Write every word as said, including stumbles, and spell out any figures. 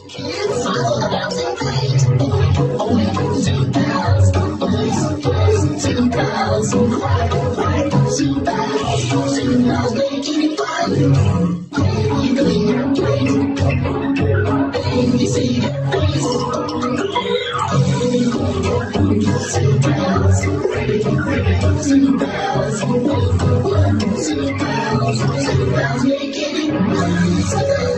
Kids all about to play. ZooPals, boys, boys, ZooPals, quack, quack, ZooPals, ZooPals making it fun. When you clean your plate, and you see your face. ZooPals, ready, ready, ZooPals, one for one, ZooPals, ZooPals making it fun.